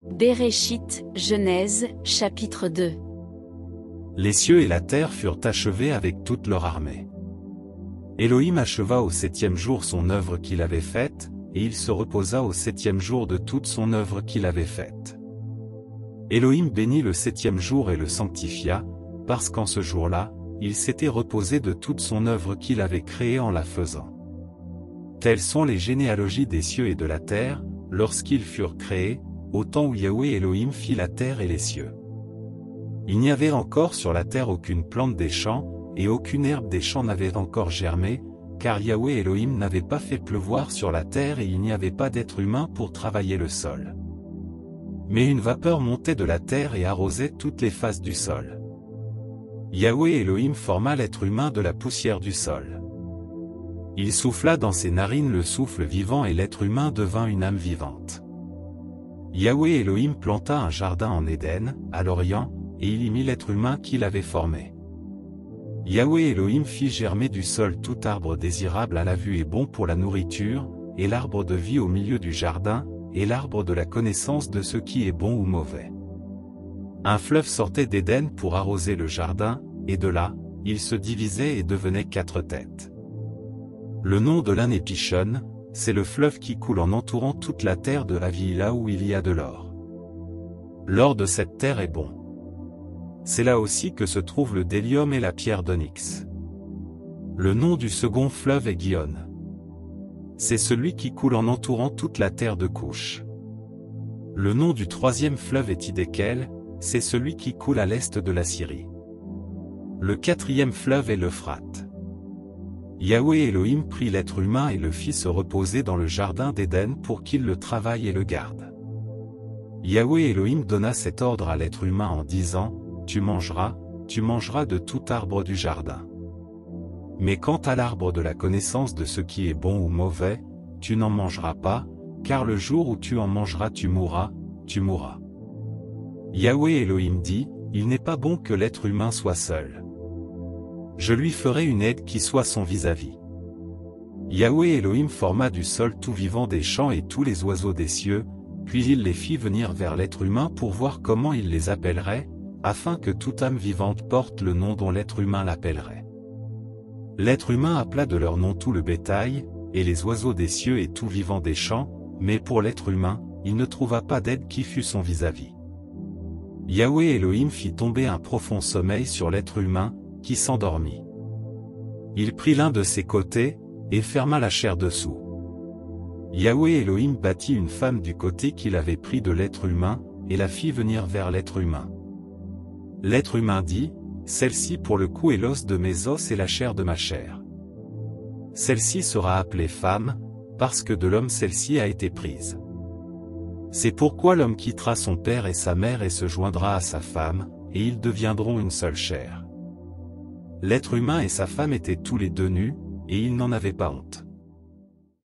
Béréchit, Genèse, chapitre 2. Les cieux et la terre furent achevés avec toute leur armée. Elohim acheva au 7e jour son œuvre qu'il avait faite, et il se reposa au 7e jour de toute son œuvre qu'il avait faite. Elohim bénit le 7e jour et le sanctifia, parce qu'en ce jour-là, il s'était reposé de toute son œuvre qu'il avait créée en la faisant. Telles sont les généalogies des cieux et de la terre, lorsqu'ils furent créés, au temps où Yahweh Elohim fit la terre et les cieux. Il n'y avait encore sur la terre aucune plante des champs, et aucune herbe des champs n'avait encore germé, car Yahweh Elohim n'avait pas fait pleuvoir sur la terre et il n'y avait pas d'être humain pour travailler le sol. Mais une vapeur montait de la terre et arrosait toutes les faces du sol. Yahweh Elohim forma l'être humain de la poussière du sol. Il souffla dans ses narines le souffle vivant et l'être humain devint une âme vivante. Yahweh Elohim planta un jardin en Éden, à l'Orient, et il y mit l'être humain qu'il avait formé. Yahweh Elohim fit germer du sol tout arbre désirable à la vue et bon pour la nourriture, et l'arbre de vie au milieu du jardin, et l'arbre de la connaissance de ce qui est bon ou mauvais. Un fleuve sortait d'Éden pour arroser le jardin, et de là, il se divisait et devenait 4 têtes. Le nom de l'un est Pishon, c'est le fleuve qui coule en entourant toute la terre de Havi là où il y a de l'or. L'or de cette terre est bon. C'est là aussi que se trouve le délium et la pierre d'onyx. Le nom du second fleuve est Gihon. C'est celui qui coule en entourant toute la terre de Couche. Le nom du troisième fleuve est Hiddekel, c'est celui qui coule à l'est de la Syrie. Le quatrième fleuve est l'Euphrate. Yahweh Elohim prit l'être humain et le fit se reposer dans le jardin d'Éden pour qu'il le travaille et le garde. Yahweh Elohim donna cet ordre à l'être humain en disant, « Tu mangeras de tout arbre du jardin. Mais quant à l'arbre de la connaissance de ce qui est bon ou mauvais, tu n'en mangeras pas, car le jour où tu en mangeras tu mourras, tu mourras. » Yahweh Elohim dit, « Il n'est pas bon que l'être humain soit seul. Je lui ferai une aide qui soit son vis-à-vis. » Yahweh Elohim forma du sol tout vivant des champs et tous les oiseaux des cieux, puis il les fit venir vers l'être humain pour voir comment il les appellerait, afin que toute âme vivante porte le nom dont l'être humain l'appellerait. L'être humain appela de leur nom tout le bétail, et les oiseaux des cieux et tout vivant des champs, mais pour l'être humain, il ne trouva pas d'aide qui fût son vis-à-vis. Yahweh Elohim fit tomber un profond sommeil sur l'être humain, qui s'endormit. Il prit l'un de ses côtés, et ferma la chair dessous. Yahweh Elohim bâtit une femme du côté qu'il avait pris de l'être humain, et la fit venir vers l'être humain. L'être humain dit, « Celle-ci pour le coup est l'os de mes os et la chair de ma chair. Celle-ci sera appelée femme, parce que de l'homme celle-ci a été prise. C'est pourquoi l'homme quittera son père et sa mère et se joindra à sa femme, et ils deviendront une seule chair. » L'être humain et sa femme étaient tous les deux nus, et ils n'en avaient pas honte.